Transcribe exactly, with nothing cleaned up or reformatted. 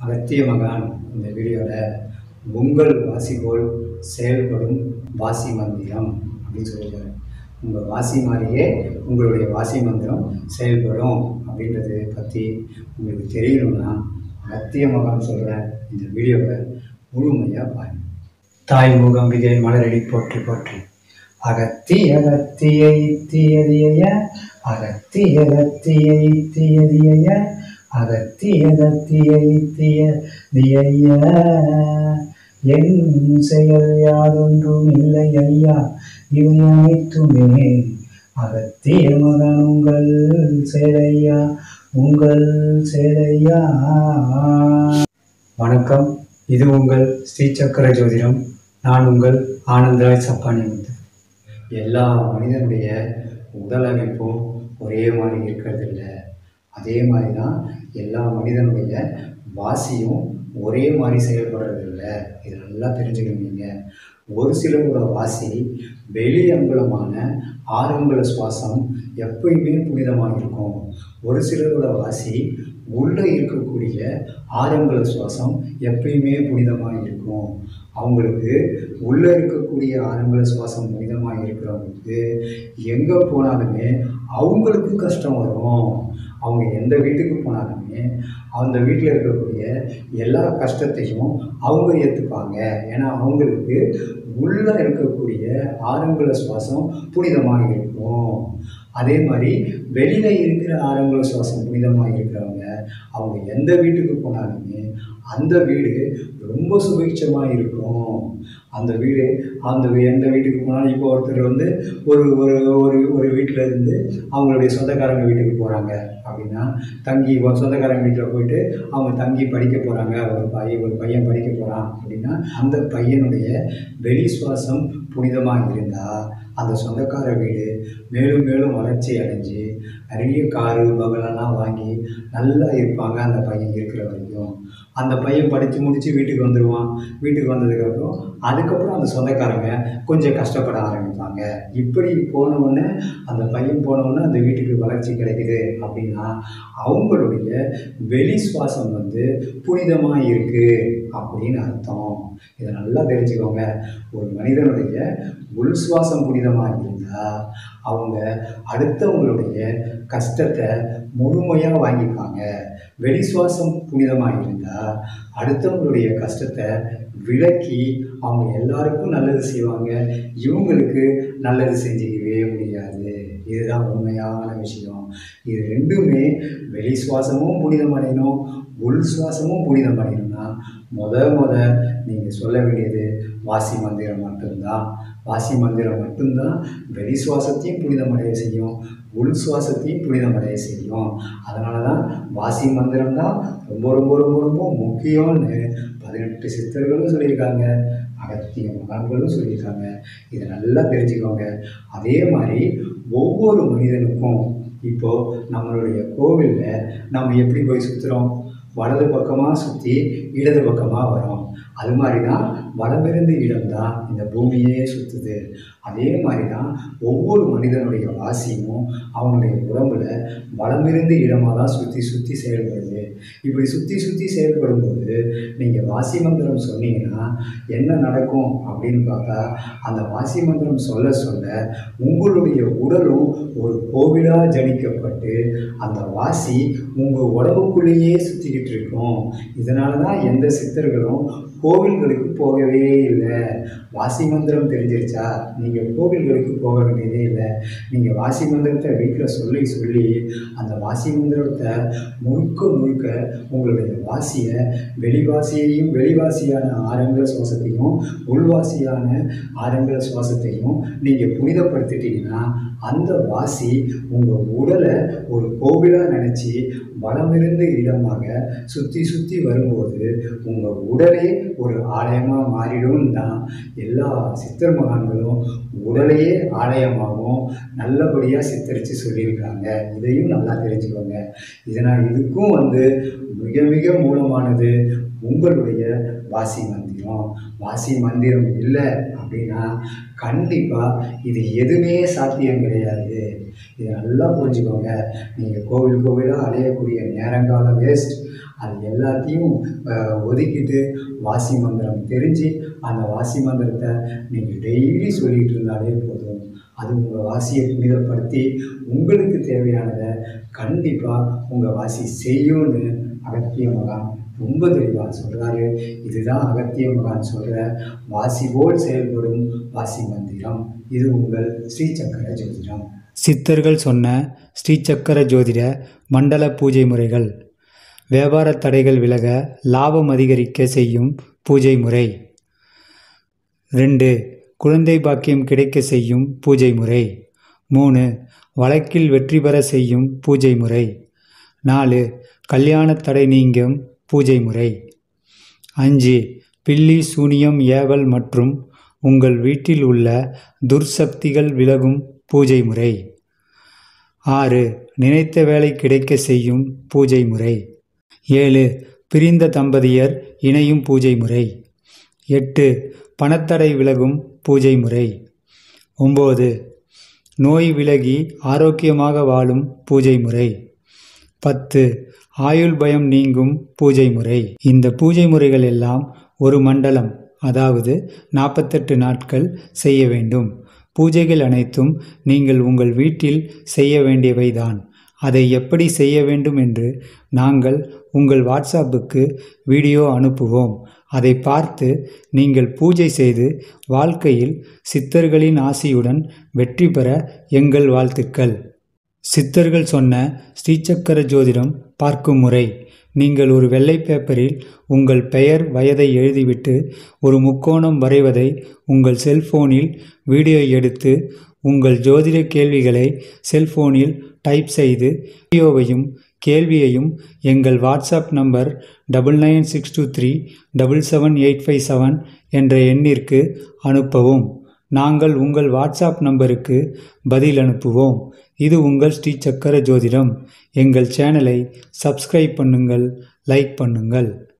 அகத்திய மகான் இந்த வீடியோவில் உங்கள் வாசி போல் செயல்படும் வாசி மந்திரம் அப்படின்னு சொல்லியிருக்காரு. உங்கள் வாசி மாதிரியே உங்களுடைய வாசி மந்திரம் செயல்படும் அப்படின்றத பற்றி உங்களுக்கு தெரியணும்னா அகத்திய மகான் சொல்கிற இந்த வீடியோவை முழுமையாக பாருங்கள். தாய் முகம் விதை மலரடி போற்றி போற்றி. அகத்தி அகத்திய இத்தியதிய அகத்தி அகத்திய இத்தியதிய அகத்தி அகத்திய இத்தியதிய என் செயல் யாதொன்றும் இல்லை ஐயா, இவை அனைத்துமே அகத்திய மகன் உங்கள் செயலையா உங்கள் செயலையா. வணக்கம், இது உங்கள் ஸ்ரீ சக்கர ஜோதிடம். நான் உங்கள் ஆனந்தராய் சப்பானிமுத்து. எல்லா மனிதனுடைய உடல் அமைப்பும் ஒரே மாதிரி இருக்கிறதில்ல. அதே மாதிரி தான் எல்லா மனிதனுடைய வாசியும் ஒரே மாதிரி செயல்படுறதில்ல. இது நல்லா தெரிஞ்சுக்கணுங்க. ஒரு சிலரோட வாசி வெளி அங்குலமான ஆரம்பல சுவாசம் எப்பயுமே புனிதமாக இருக்கும். ஒரு சிலரோட வாசி உள்ளே இருக்கக்கூடிய ஆரம்பல சுவாசம் எப்பயுமே புனிதமாக இருக்கும். அவங்களுக்கு உள்ளே இருக்கக்கூடிய ஆரம்பல சுவாசம் புனிதமாக இருக்கிறவங்களுக்கு எங்கே போனாலுமே அவங்களுக்கு கஷ்டம் வரும். அவங்க எந்த வீட்டுக்கு போனாலுமே அந்த வீட்டில் இருக்கக்கூடிய எல்லா கஷ்டத்தையும் அவங்க ஏற்றுப்பாங்க. ஏன்னா அவங்களுக்கு உள்ளே இருக்கக்கூடிய ஆரம்பல சுவாசம் புனிதமாக இருக்கும். அதே மாதிரி வெளியில் இருக்கிற ஆரம்பல சுவாசம் புனிதமாக இருக்கிறவங்க அவங்க எந்த வீட்டுக்கு போனாலுமே அந்த வீடு ரொம்ப சுபிட்சமாக இருக்கும். அந்த வீடு அந்த எந்த வீட்டுக்கு போனாலும் இப்போ ஒருத்தர் வந்து ஒரு ஒரு ஒரு ஒரு வீட்டில் இருந்து அவங்களுடைய சொந்தக்காரங்க வீட்டுக்கு போகிறாங்க அப்படின்னா தங்கி சொந்தக்காரங்க வீட்டில் போயிட்டு அவங்க தங்கி படிக்க போகிறாங்க. ஒரு பையன் ஒரு பையன் படிக்க போகிறான் அப்படின்னா அந்த பையனுடைய வெளி சுவாசம் புனிதமாக இருந்தால் அந்த சொந்தக்கார வீடு மேலும் மேலும் வளர்ச்சி அடைஞ்சு நிறைய காரு பங்களெல்லாம் வாங்கி நல்லா இருப்பாங்க அந்த பையன் இருக்கிற வரைக்கும். அந்த பையன் படித்து முடித்து வீட்டுக்கு வந்துடுவான். வீட்டுக்கு வந்ததுக்கப்புறம் அதுக்கப்புறம் அந்த சொந்தக்காரங்க கொஞ்சம் கஷ்டப்பட ஆரம்பிப்பாங்க. இப்படி போனவுடனே அந்த பையன் போனவுடனே அந்த வீட்டுக்கு வளர்ச்சி கிடைக்குது அப்படின்னா அவங்களுடைய வெளி சுவாசம் வந்து புனிதமாக இருக்குது அப்படின்னு அர்த்தம். இதை நல்லா தெரிஞ்சுக்கோங்க. ஒரு மனிதனுடைய உள் சுவாசம் புனிதமாக இருந்தால் அவங்க அடுத்தவங்களுடைய கஷ்டத்தை முழுமையாக வாங்கிப்பாங்க. வெளி சுவாசம் புனிதமாக இருந்தால் அடுத்தவங்களுடைய கஷ்டத்தை விலக்கி அவங்க எல்லாருக்கும் நல்லது செய்வாங்க. இவங்களுக்கு நல்லது செஞ்சுக்கவே முடியாது. இதுதான் உண்மையான விஷயம். இது ரெண்டுமே வெளி சுவாசமும் புனிதமடையணும், உள் சுவாசமும் புனிதமடையணும்னா முத முத நீங்கள் சொல்ல வேண்டியது வாசி மந்திரம் மட்டும்தான். வாசி மந்திரம் மட்டும்தான் வெளி சுவாசத்தையும் புனிதமடைய செய்யும், உள் சுவாசத்தையும் புனிதமடைய செய்யும். அதனால தான் வாசி மந்திரம் தான் ரொம்ப ரொம்ப ரொம்ப ரொம்ப முக்கியம்னு பதினெட்டு சித்தர்களும் சொல்லியிருக்காங்க, அகத்திய மகான்களும் சொல்லியிருக்காங்க. இதை நல்லா தெரிஞ்சுக்கோங்க. அதே மாதிரி ஒவ்வொரு மனிதனுக்கும் இப்போது நம்மளுடைய கோவிலில் நம்ம எப்படி போய் சுற்றுறோம்? வலது பக்கமாக சுற்றி இடது பக்கமாக வரோம். அது மாதிரி தான் வலமிருந்து இடம்தான் இந்த பூமியே சுற்றுது. அதே மாதிரி தான் ஒவ்வொரு மனிதனுடைய வாசியும் அவனுடைய உடம்புல வலமிருந்து இடமாக தான் சுற்றி சுற்றி செயல்படுது. இப்படி சுற்றி சுற்றி செயல்படும் போது நீங்கள் வாசி மந்திரம் சொன்னீங்கன்னா என்ன நடக்கும் அப்படின்னு பார்த்தா அந்த வாசி மந்திரம் சொல்ல சொல்ல உங்களுடைய உடலும் ஒரு கோவிலாக ஜனிக்கப்பட்டு அந்த வாசி உங்கள் உடம்புக்குள்ளேயே சுற்றிக்கிட்டு இருக்கும். இதனால தான் எந்த சித்தர்களும் கோவில்களுக்கு போகவே இல்லை. வாசி மந்திரம் தெரிஞ்சிருச்சா நீங்கள் கோவில்களுக்கு போக வேண்டியதே இல்லை. நீங்கள் வாசி மந்திரத்தை வீட்டில் சொல்லி சொல்லி அந்த வாசி மந்திரத்தை முழுக்க முழுக்க உங்களுடைய வாசியை வெளிவாசியையும் வெளிவாசியான ஆரம்பல சுவாசத்தையும் உள்வாசியான ஆரம்பல சுவாசத்தையும் நீங்கள் புனிதப்படுத்திட்டீங்கன்னா அந்த வாசி உங்கள் உடலை ஒரு கோவிலாக நினச்சி வலமிருந்து இடமாக சுற்றி சுற்றி வரும்போது உங்கள் உடலே ஒரு ஆலயமாக மாறிடும் தான் எல்லா சித்தர் மகான்களும் உடலையே ஆலயமாகவும் நல்லபடியாக சித்தரித்து சொல்லியிருக்காங்க. இதையும் நல்லா தெரிஞ்சுக்கோங்க. இதனால் இதுக்கும் வந்து மிக மிக மூலமானது உங்களுடைய வாசி மந்திரம். வாசி மந்திரம் இல்லை அப்படின்னா கண்டிப்பாக இது எதுவுமே சாத்தியம் கிடையாது. இதை நல்லா புரிஞ்சுக்கோங்க. நீங்கள் கோவில் கோவிலாக அலையக்கூடிய நேரங்கால வேஸ்ட். அது எல்லாத்தையும் ஒதுக்கிட்டு வாசி மந்திரம் தெரிஞ்சு அந்த வாசி மந்திரத்தை நீங்கள் டெய்லி சொல்லிகிட்டு இருந்தாலே போதும். அது உங்கள் வாசியை புனிதப்படுத்தி உங்களுக்கு தேவையானதை கண்டிப்பாக உங்கள் வாசி செய்யும்னு அகத்திய மகான் ரொம்ப தெளிவாக சொல்கிறாரு. இதுதான் அகத்திய மகான் சொல்கிற வாசி போல் செயல்படும் வாசி மந்திரம். இது உங்கள் ஸ்ரீசக்கர ஜோதிடம். சித்தர்கள் சொன்ன ஸ்ரீசக்கர ஜோதிட மண்டல பூஜை முறைகள். வியாபார தடைகள் விலக லாபம் அதிகரிக்க செய்யும் பூஜை முறை. ரெண்டு, குழந்தை பாக்கியம் கிடைக்க செய்யும் பூஜை முறை. மூணு, வழக்கில் வெற்றி பெற செய்யும் பூஜை முறை. நாலு, கல்யாண தடை நீங்கும் பூஜை முறை. அஞ்சு, பில்லி சூனியம் ஏவல் மற்றும் உங்கள் வீட்டில் உள்ள துர்சக்திகள் விலகும் பூஜை முறை. ஆறு, நினைத்த வேலை கிடைக்க செய்யும் பூஜை முறை. ஏழு, பிரிந்த தம்பதியர் இணையும் பூஜை முறை. எட்டு, பணத்தடை விலகும் பூஜை முறை. ஒம்பது, நோய் விலகி ஆரோக்கியமாக வாழும் பூஜை முறை. பத்து, ஆயுள் பயம் நீங்கும் பூஜை முறை. இந்த பூஜை முறைகள் எல்லாம் ஒரு மண்டலம், அதாவது நாற்பத்தெட்டு நாட்கள் செய்ய வேண்டும். பூஜைகள் அனைத்தும் நீங்கள் உங்கள் வீட்டில் செய்ய வேண்டியவைதான். அதை எப்படி செய்ய வேண்டும் என்று நாங்கள் உங்கள் வாட்ஸ்அப்புக்கு வீடியோ அனுப்புவோம். அதை பார்த்து நீங்கள் பூஜை செய்து வாழ்க்கையில் சித்தர்களின் ஆசியுடன் வெற்றி பெற எங்கள் வாழ்த்துக்கள். சித்தர்கள் சொன்ன ஸ்ரீசக்கர ஜோதிடம் பார்க்கும் முறை. நீங்கள் ஒரு வெள்ளை பேப்பரில் உங்கள் பெயர் வயதை எழுதிவிட்டு ஒரு முக்கோணம் வரைவதை உங்கள் செல்போனில் வீடியோ எடுத்து உங்கள் ஜோதிட கேள்விகளை செல்போனில் டைப் செய்து வீடியோவையும் கேள்வியையும் எங்கள் WhatsApp number double nine six two three double seven eight five seven என்ற எண்ணிற்கு அனுப்பவும். நாங்கள் உங்கள் வாட்ஸ்அப் நம்பருக்கு பதில் அனுப்புவோம். இது உங்கள் ஸ்ரீசக்கர ஜோதிடம். எங்கள் சேனலை சப்ஸ்கிரைப் பண்ணுங்கள், லைக் பண்ணுங்கள்.